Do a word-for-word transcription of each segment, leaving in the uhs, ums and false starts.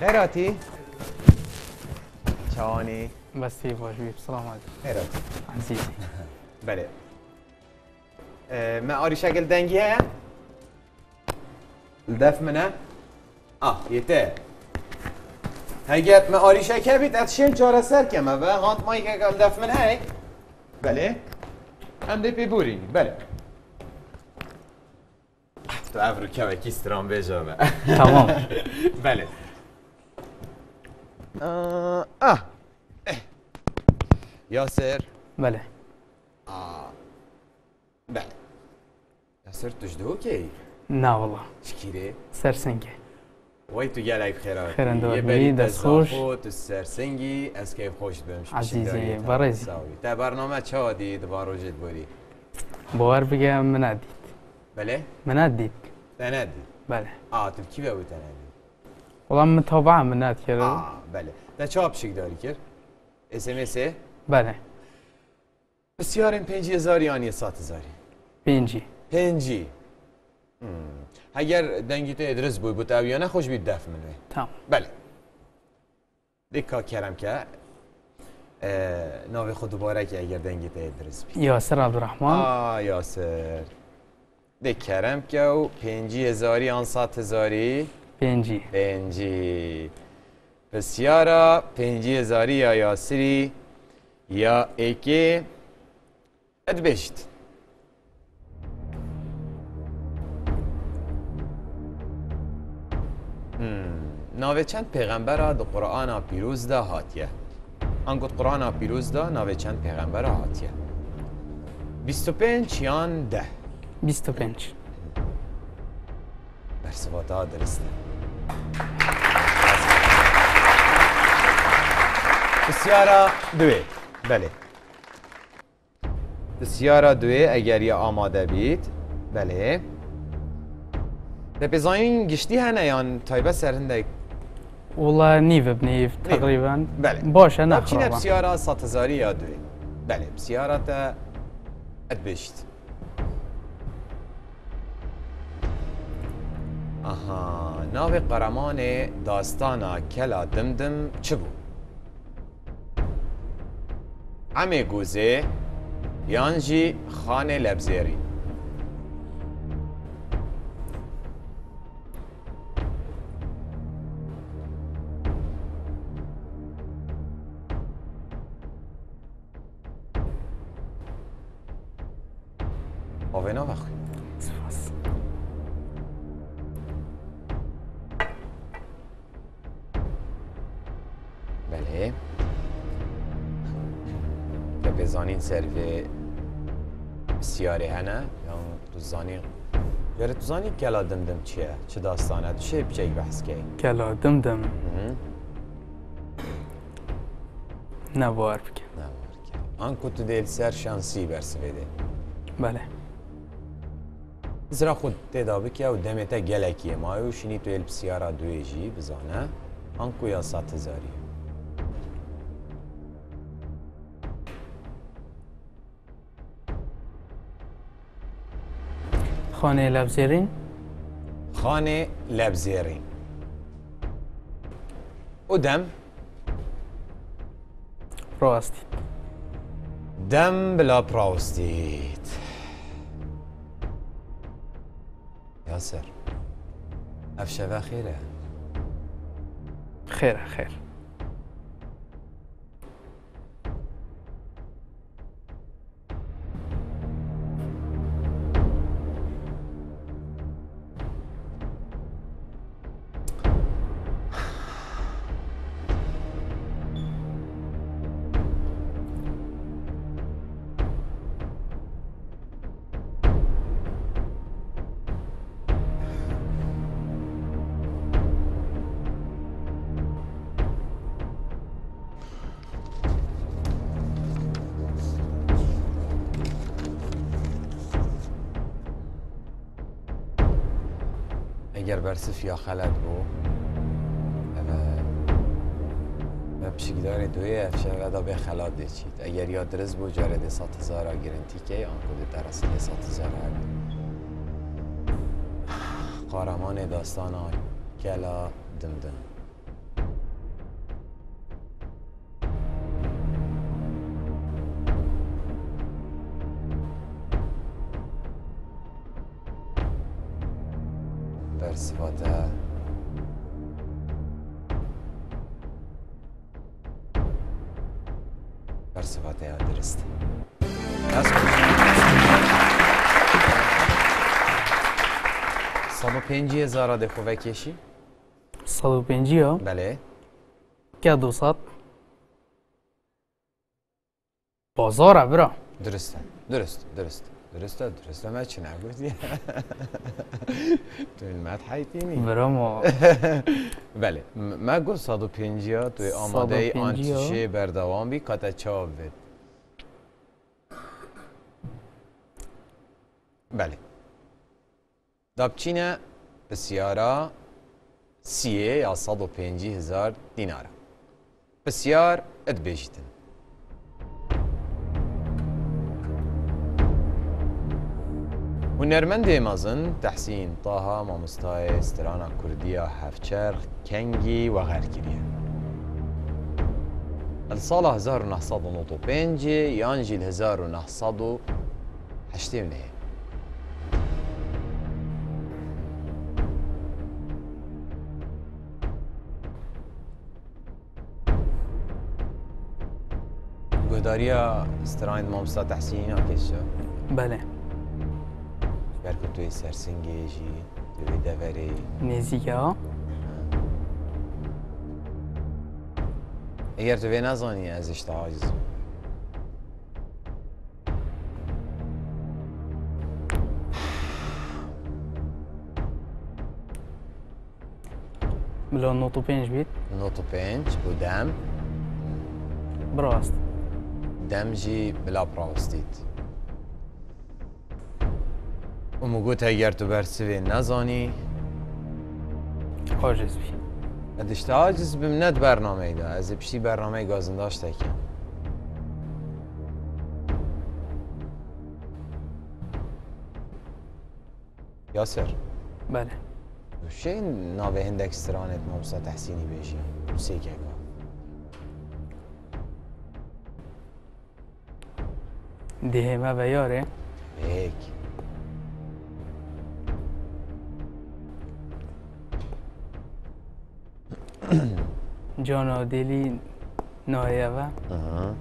خيراتي شلوني؟ بس في واجبي السلام عليكم. خيراتي عزيزي. بله أه ما أوري شكل دنجي هيا؟ الدف منه؟ آه يته هيجت ما أوري شكل بيت أتشين شارع سر كما بقى هات ماي كا الدف من هاي بله هم دي بيبوري بله تو افرو كما كيستران بيجامه تمام. بله آه آه ياسر بله آه بله ياسر تجدو كي نا والله شكيري سرسنگه وای تو گلک خیرات خیرن دور یه بی بری دست خوش تو سرسنگی از کیف خوش بمش عزیزی برزی تا برنامه چه عادی دوباره روزت بری باور بگم من ندید بله من ندید تندی بله آه تو کی به تندی والله متابعه من ند کرد آه بله تا چه آبشک داری کرد اس ام اس بله بسیار این پنج هزار یا سات هزاری پنجی پنجی اگر دنگی تو ادرس بوی بود او یا نه خوش بید دف منوی تمام بله دیکا کرم که ناوی خود دوباره که اگر دنگی تو ادرس بید یاسر عبدالرحمن آه یاسر دیک کرم که او پنجی هزاری آن سات هزاری پنجی پنجی بسیارا پنجی هزاری یا یاسری یا ایکی ادبشت ناوی چند پیغمبر دو قرآن پیروز دا هاتیه انگوت قرآن پیروز دا ناوی چند پیغمبر هاتیه بیست و پنج یان ده بیست و پنج برسوات ها درسته بسیارا دوی بله بسیارا دوی اگر یا آماده بید بله دپیزاین گشتی هنه یان تایبه سرنده والله نيف بنيف تقريبا بله باش انا بچینه خرابه بسیارا سات هزاری یا دوی بله بسیارا تا ادبشت آها ناو قرمان داستانا کلا دمدم چه بو؟ عمه گوزه یانجی خان لبزیری آوینا وقت سپاس بله که بزانین سروی بسیاری هنه یا تو زانی یاره تو زانی کلا دمدم چیه؟ چه داستانه؟ چه بچه بحث که؟ كلا دمدم نبار بك نه که آن کتو دیل سر شانسی برسویده بله زرا خود تدا بکه و دمتا گلکیه مایو شنی تو ایل بسیارا دوی جی بزانه آنکو یا سات هزاری خانه لبزيرين خانه لبزیرین و دم راستي دم بلا پراوستید یاسر افشوه خیره خير خير اگر برسف یا خلط بو و بشکدار دوی افشه و دا به خلات ده چید اگر یا درز بو جاره ده سات هزارا گرنتی که آن کده درست ده سات هزارا قارمان داستان کلا دمدم برصفاته برصفاته یا درسته از صد و پنجی هزار دخو وکیشی؟ صد و پنجی ها بله که دو صد بازاره برا درسته درست درست درسته درسته ما چی نگوزی؟ تو این مد حیطینی؟ برا ما بله ما گو صد و پنجی ها توی آماده ای آنتیشه بردوام بی کتا چاو بید بله دابچینه بسیارا سیه یا صد و پنجی هزار دیناره بسیار ادبیجتن هنرمند مازن تحسین طه مامستای استرانا کردیا هفچرخ کنگی و غرکریه السال هزار و نهصد و نود و پنج یانجیل هزار و نهصد و هشت و نه گهداریا استرانا مامستا تحسین ها کشا بله برکو توی سرسنگیجی توی دوری نزیکه ها اگر توی نزانی ازش تعاجز بلا نوت و پنج بید نوت و پنج بودم براست دمجی بلا براوستید و مگوت اگر تو برسوی نزانی عاجز بی ادش تعاجز بم ند برنامه ایده از بشی برنامه گازنداش تکن یاسر بله شی ناوه هندک استرانت مامسا تحسینی بیشی سیکه که دهمه و یاره هیک جانا دلی نایه و آها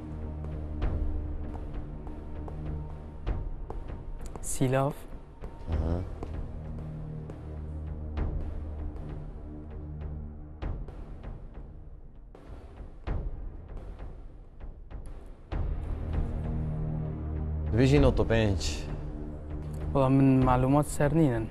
سیلاف آها بيجي نقطة بنش و من معلومات سرنینن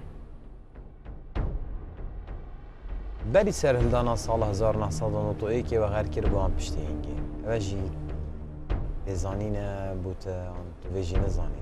بری سر هلدانا سال هزار و نهصد و نود و یک و غیر کرد با هم پشتی اینگی و جی بزانینه بوده آن تو ویجی نزانی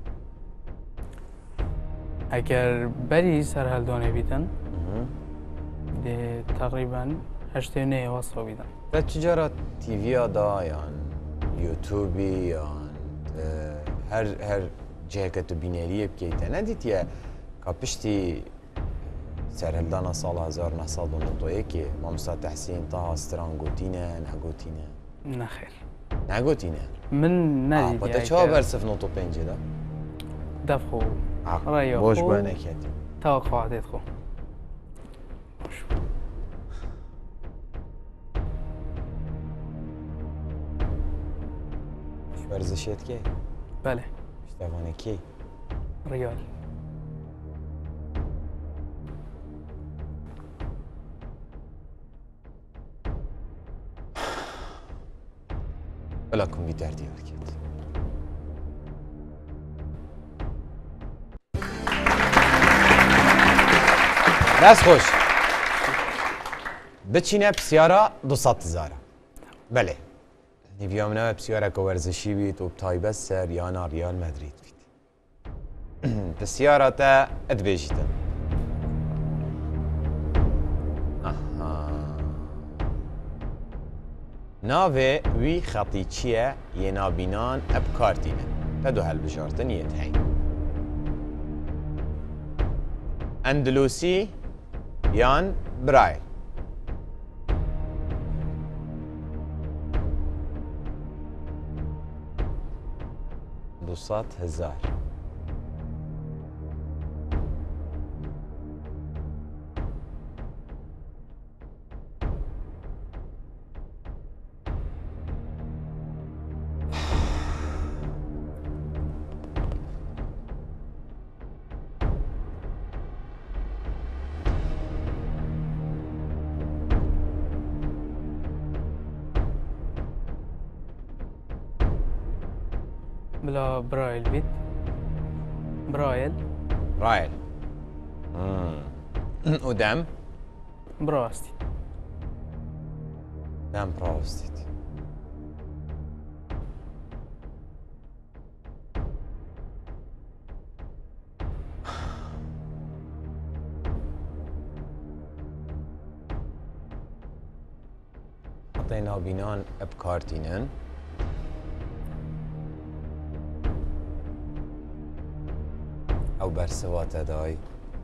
اگر بری سر هلدانه بیتن ده تقریبا هشت و نه واسطه بیدن و چجارا تیویا دا یا یوتیوبی یا هر هر جهه که تو بینریه بکیته ندید یا که پشتی سر هلدانا سال هزار و نهصد و نود و یک مامستا تحسین طه استران گوتینه نگوتینه نخیر نگوتینه من آه ندید بتا چه برسف نود و پنج دا دفخو آه رأي بوش خو. با نکردی توقعات خو مش ورزشیت که بله اشتوانه کی ريال بلا کمپیوتر دیار کرد دست خوش بچینه بسیارا دو ست هزاره بله نیویا منه بسیارا که ورزشی بید و بتایبه سر یانا ریال مدرید بید بسیارا تا ادبیجیتن آها ناوه وی خطی چیه یه نابینان ابکارتینه تدو هل بجارتن یه تهین اندلوسی یان برای دوصد هزار بلا برايل بيت برايل رايل مم. ودم براستي دم براوستيت حطينا بنان بكارتينن او برسوات داي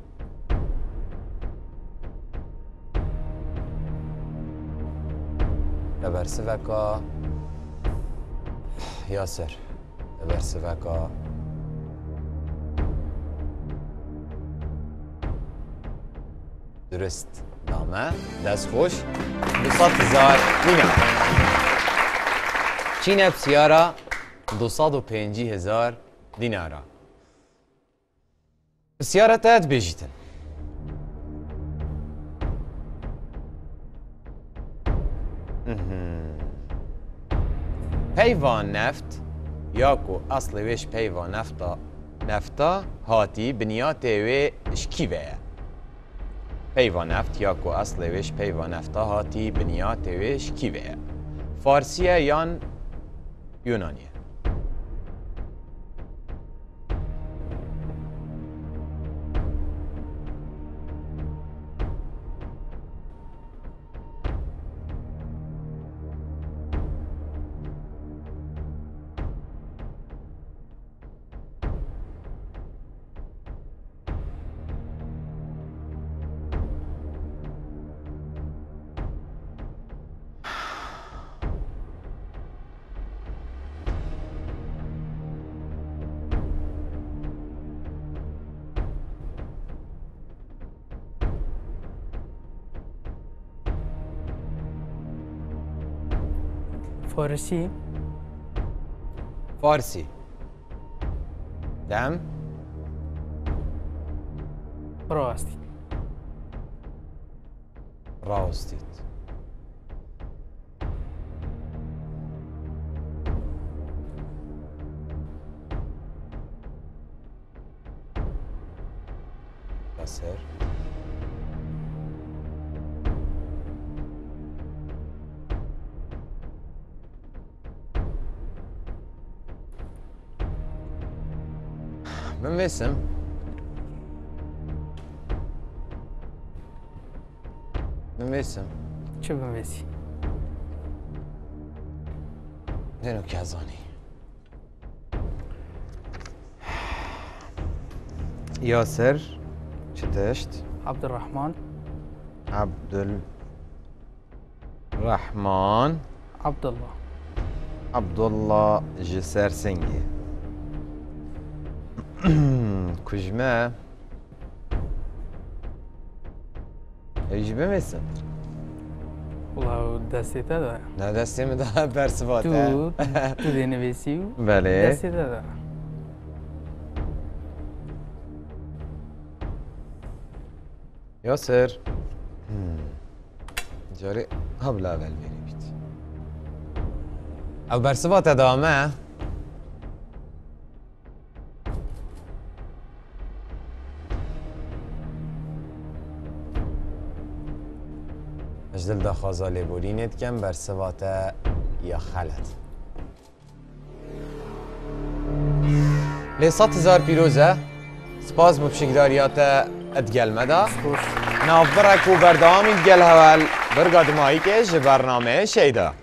لبرسوكا ياسر لبرسوكا درست نامه دست خوش دوصد هزار دینار چینه بسیاره دوصد و پنجی هزار دیناره بسیاره تاد بیجیتن پیوان نفت یاکو اصل ویش پیوان نفتا نفتا هاتی بنیا تیوی شکیوه پیوان نفت یاکو اصل ویش پیوان نفتا هاتی بنیا تیوی شکیوه فارسیه یان یونانیه فارسي فارسي دم براستي راوستيت ياسر من اسم من اسم چه بمسی دينو كازاني ياسر شتشت عبد الرحمن عبد الرحمن عبد الله عبد الله جسر سنگي كجمة ايش بمسم والله دستي تدا لا دستي مدا برسبات تو تو دي نویسی بله دستی داده ياسر جاري هبلا اول بيني بيت او برسبات ادامه اجدل دا خازاله بولینت کم برسبات یا خلط لی صد هزار پیروزه سپاس ببشکداریات ادگل مدا خوش نافبرک و بردامی ادگل هول برگاد مایی که برنامه شیده